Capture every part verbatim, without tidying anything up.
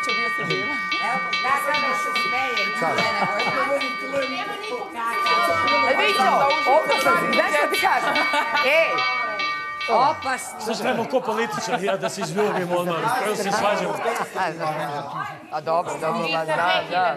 kuća, bio si živa. Evo, ja sam još se smejem. Vićo, opasno si, znaš što ti kažem? Ej, opasno. Znaš, trebamo ko političar, ja da se izljubimo odmah, prvo se svađamo. A dobro, dobro, da, da.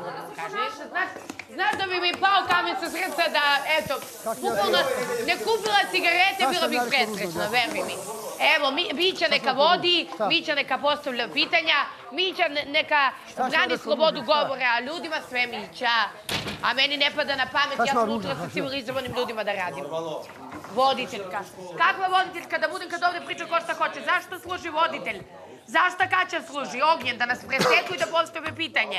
Znaš da bi mi pao kamen sa srca da, eto, bukvalno ne kupila cigarete, bila bih presrećna, veruj mi. Evo, Mića neka vodi, Mića neka postavlja pitanja, Mića neka brani slobodu govora, a ljudima sve Mića. A meni ne pada na pamet, ja sam utra sa civilizovanim ljudima da radim. Voditeljka. Kakva voditeljka da budem kad ovde priča ko šta hoće? Zašto služi voditelj? Zašta Kaća služi? Ognjen, da nas preseku i da postave pitanje.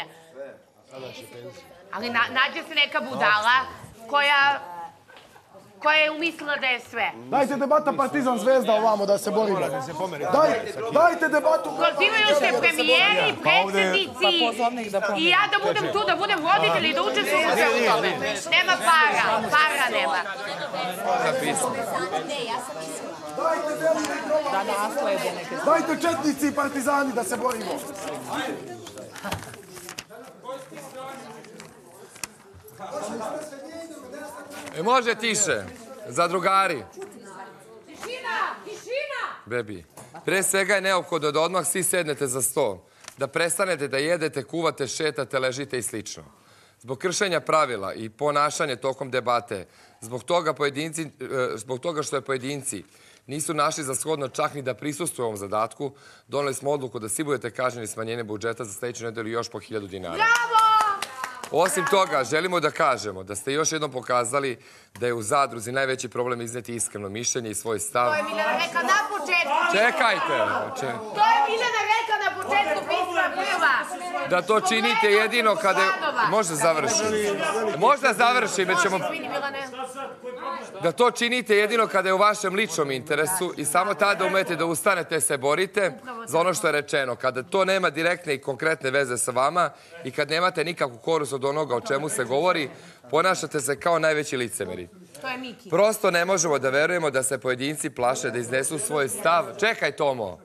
Ali nađe se neka budala koja koja je umislila da je sve. Dajte debata Partizan Zvezda ovamo da se borimo. Dajte debatu. Pozivaju se premijeri, predsjednici i ja da budem tu, da budem voditelj i da učestvujem sve u tome. Nema para, para nema. Dajte četnici i partizani da se borimo. E, može tiše. Zadrugari. Tišina, tišina! Bebi, pre svega je neophodno da odmah svi sednete za sto. Da prestanete da jedete, kuvate, šetate, ležite i slično. Zbog kršenja pravila i ponašanja tokom debate, zbog toga, pojedinci, zbog toga što je pojedinci nisu našli za shodno čak ni da prisustuju ovom zadatku, doneli smo odluku da svi budete kažnjeni smanjenje budžeta za sledeću nedelju još po hiljadu dinara. Bravo! Osim toga, želimo da kažemo da ste još jednom pokazali da je u Zadruzi najveći problem izneti iskreno mišljenje i svoj stav. To je Miljana rekla na početku. Čekajte! To je Miljana rekla na početku pisma prva. Da to činite jedino kada... Možda završim. Možda završim, jer ćemo... Da to činite jedino kada je u vašem ličnom interesu i samo tada umete da ustanete, se borite za ono što je rečeno. Kada to nema direktne i konkretne veze sa vama i kad nemate nikakvu korist od onoga o čemu se govori, ponašate se kao najveći licemeri. To je Miki. Prosto ne možemo da verujemo da se pojedinci plaše da iznesu svoj stav. Čekaj, Tomo.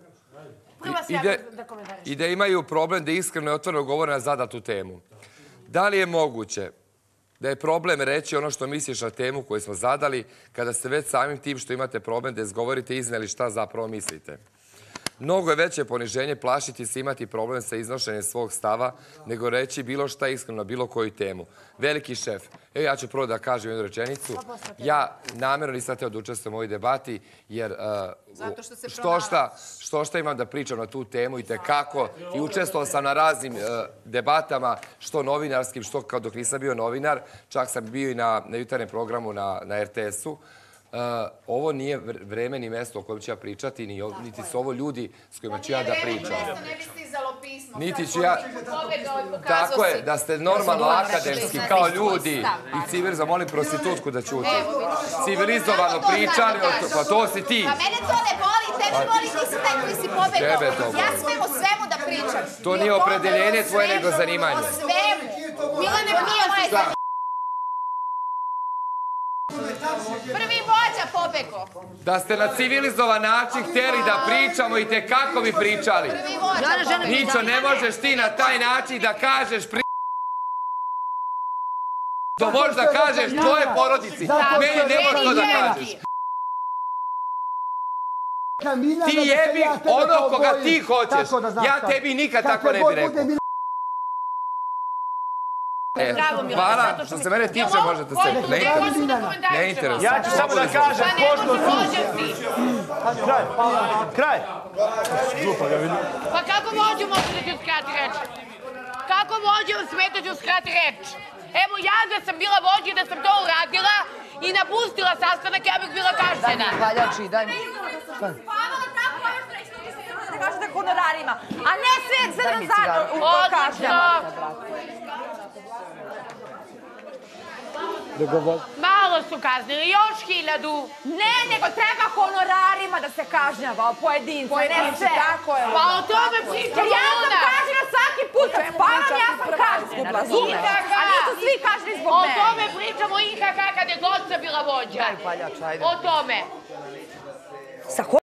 I da imaju problem da iskreno i otvoreno govore na zadatu temu. Da li je moguće da je problem reći ono što misliš na temu koju smo zadali, kada ste već samim tim što imate problem da izgovorite i izneli šta zapravo mislite? Mnogo je veće poniženje plašiti se imati problem sa iznošenjem svog stava, nego reći bilo šta iskreno na bilo koju temu. Veliki šef, evo ja ću prvo da kažem jednu rečenicu. Ja namjerno nisam hteo da učestvujem u ovoj debati, jer što šta imam da pričam na tu temu i tekako. I učestvovao sam na raznim debatama, što novinarskim, što kao dok nisam bio novinar. Čak sam bio i na jutarnjem programu na er te esu. Ovo nije vreme ni mesto o kojem ću ja pričati, niti su ovo ljudi s kojima ću ja da pričam. Niti ću ja... Tako je, da ste normalno akademski, kao ljudi i civilizovano, molim prostitutku da ćuti. Civilizovano pričali, pa to si ti. Pa mene to ne boli, tebe boli, ti si taj koji si pobegao. Ja smem o svemu da pričam. To nije opredeljenje tvoje, nego zanimanje. O svemu. Milane, nije moje zanimanje. Prvi vođa pobego. Da ste na civilizovan način hteli da pričamo i te kako bi pričali. Prvi vođa pobego. Ničo, ne možeš ti na taj način da kažeš pri... To možeš da kažeš tvoje porodici. Meni ne možeš to da kažeš. Ti jebi ono koga ti hoćeš. Ja tebi nikad tako ne bi rekao. Hvala, što se mene tiče možete se... Ne interesuje. Ja ću samo da kažem, pošto su... Kraj, kraj. Pa kako vođu može da ću skrati reč? Kako vođu smeta ću skrati reč? Evo ja da sam bila vođa, da sam to uradila i napustila sastanak, ja bih bila kažnjena. Valjači, daj mi. Da kažete honorarima, a ne sve zadno u kažnjama. Malo su kaznili, još hiljadu. Ne, nego treba honorarima da se kažnjava, pojedinca, ne sve. Pa o tome pričamo onda. Ja sam kažnjena svaki put, kad spavam ja sam kažnjena, razumeš? A nisu svi kažnjeni zbog mene. O tome pričamo i kako kad je god sam bila vođa. O tome. Sa